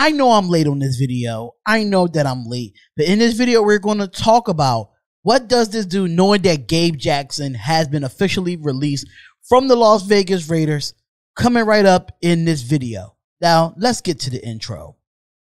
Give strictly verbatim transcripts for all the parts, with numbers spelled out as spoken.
I know I'm late on this video. I know that I'm late. But in this video, we're going to talk about what does this do knowing that Gabe Jackson has been officially released from the Las Vegas Raiders, coming right up in this video. Now, let's get to the intro.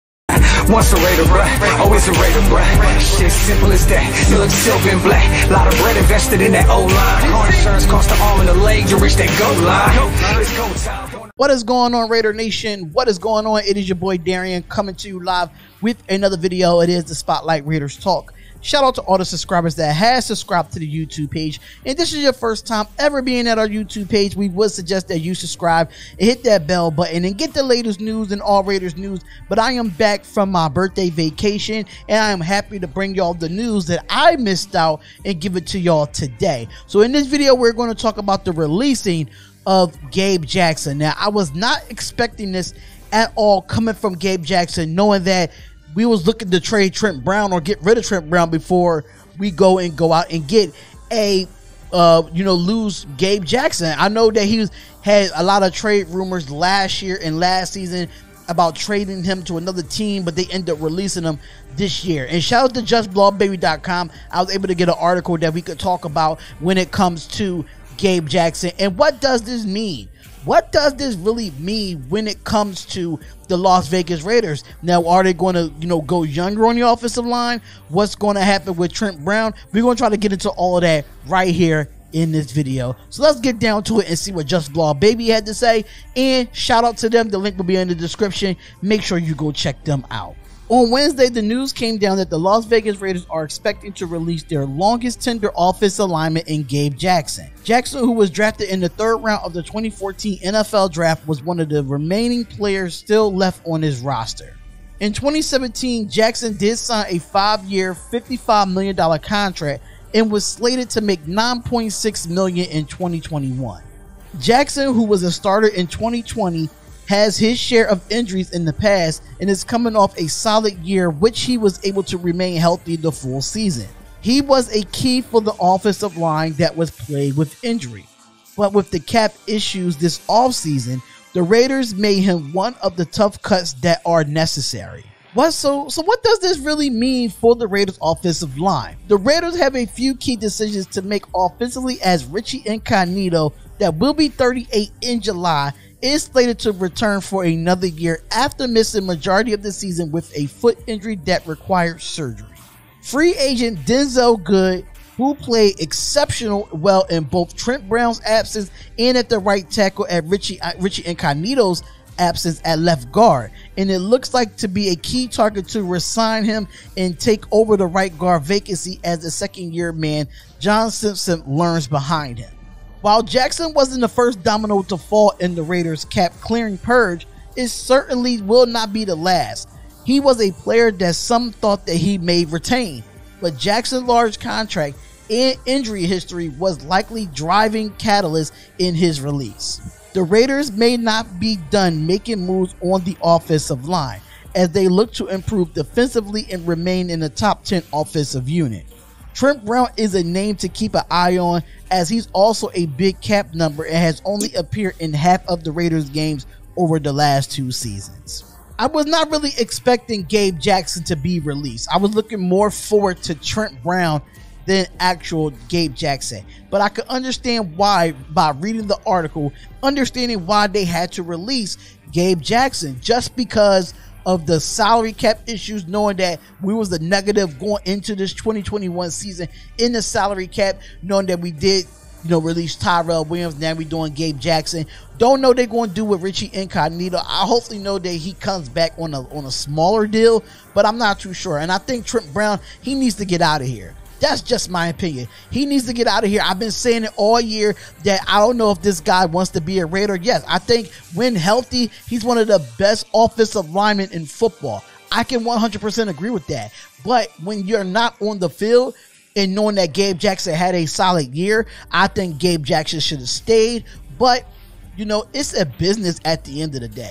Once a Raider, bruh, always a Raider, bruh. Shit simple as that. You look silver and black. Lot of bread invested in that O-line. Car insurance cost the arm and the leg to reach that goal line. It's go time. What is going on, Raider Nation? What is going on? It is your boy Darian coming to you live with another video. It is the Spotlight Raiders Talk. Shout out to all the subscribers that has subscribed to the YouTube page. And this is your first time ever being at our YouTube page, we would suggest that you subscribe and hit that bell button and get the latest news and all Raiders news. But I am back from my birthday vacation, and I am happy to bring y'all the news that I missed out and give it to y'all today. So in this video, we're going to talk about the releasing of Gabe Jackson. Now, I was not expecting this at all coming from Gabe Jackson, knowing that we was looking to trade Trent Brown or get rid of Trent Brown before we go and go out and get a, uh, you know, lose Gabe Jackson. I know that he was, had a lot of trade rumors last year and last season about trading him to another team, but they ended up releasing him this year. And shout out to just blog baby dot com. I was able to get an article that we could talk about when it comes to Gabe Jackson. And what does this mean? What does this really mean when it comes to the Las Vegas Raiders? Now, are they going to, you know, go younger on the offensive line? What's going to happen with Trent Brown? We're going to try to get into all of that right here in this video. So let's get down to it and see what Just Blog Baby had to say. And shout out to them. The link will be in the description. Make sure you go check them out. On Wednesday, the news came down that the Las Vegas Raiders are expecting to release their longest-tenured offensive lineman in Gabe Jackson. Jackson, who was drafted in the third round of the twenty fourteen N F L Draft, was one of the remaining players still left on his roster. In twenty seventeen, Jackson did sign a five-year, fifty-five million dollar contract and was slated to make nine point six million dollars in twenty twenty-one. Jackson, who was a starter in twenty twenty, has his share of injuries in the past and is coming off a solid year, which he was able to remain healthy the full season. He was a key for the offensive line that was plagued with injury. But with the cap issues this offseason, the Raiders made him one of the tough cuts that are necessary. What so so what does this really mean for the Raiders offensive line? The Raiders have a few key decisions to make offensively, as Richie Incognito, that will be thirty-eight in July, is slated to return for another year after missing majority of the season with a foot injury that required surgery. Free agent Denzel Good, who played exceptional well in both Trent Brown's absence and at the right tackle at Richie, uh, Richie Incognito's absence at left guard, and it looks like to be a key target to resign him and take over the right guard vacancy as the second year man John Simpson learns behind him. While Jackson wasn't the first domino to fall in the Raiders' cap clearing purge, it certainly will not be the last. He was a player that some thought that he may retain, but Jackson's large contract and injury history was likely driving catalyst in his release. The Raiders may not be done making moves on the offensive line as they look to improve defensively and remain in the top ten offensive unit. Trent Brown is a name to keep an eye on, as he's also a big cap number and has only appeared in half of the Raiders games over the last two seasons. I was not really expecting Gabe Jackson to be released. I was looking more forward to Trent Brown than actual Gabe Jackson, but I could understand why by reading the article, understanding why they had to release Gabe Jackson, just because of the salary cap issues, knowing that we was the negative going into this twenty twenty-one season in the salary cap, knowing that we did, you know, release Tyrell Williams. Now we doing Gabe Jackson. Don't know they're going to do with Richie Incognito. I hopefully know that he comes back on a on a smaller deal, but I'm not too sure. And I think Trent Brown, he needs to get out of here. That's just my opinion. He needs to get out of here. I've been saying it all year that I don't know if this guy wants to be a Raider. Yes, I think when healthy, he's one of the best offensive linemen in football. I can one hundred percent agree with that. But when you're not on the field, and knowing that Gabe Jackson had a solid year, I think Gabe Jackson should have stayed. But, you know, it's a business at the end of the day.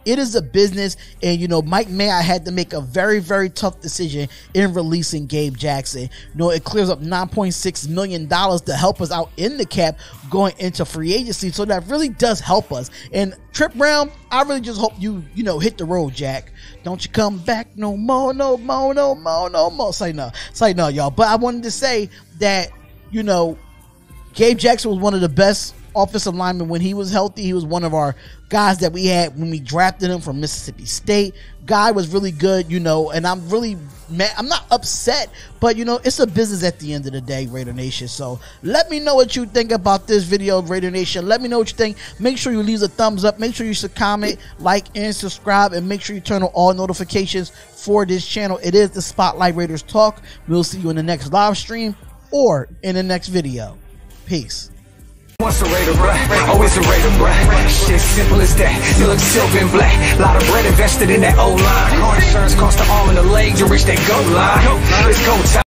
it is a business, and you know, Mike Mayock had to make a very, very tough decision in releasing Gabe Jackson. You know, it clears up nine point six million dollars to help us out in the cap going into free agency, so that really does help us. And Trip Brown, I really just hope you, you know, hit the road, Jack. Don't you come back no more, no more, no more, no more. Say no, say no, y'all. But I wanted to say that, you know, Gabe Jackson was one of the best offensive linemen when he was healthy. He was one of our guys that we had when we drafted him from Mississippi State. Guy was really good, you know, and I'm really mad. I'm not upset, but you know, it's a business at the end of the day, Raider Nation. So let me know what you think about this video, Raider Nation. Let me know what you think. Make sure you leave a thumbs up. Make sure you should comment, like, and subscribe, and make sure you turn on all notifications for this channel. It is the Spotlight Raiders Talk. We'll see you in the next live stream or in the next video. Peace. Once a Raider, bruh, always a Raider, bruh. Shit simple as that. You look silver and black. Lot of bread invested in that O-line. Car insurance cost the arm and the leg to reach that goal line. It's go time.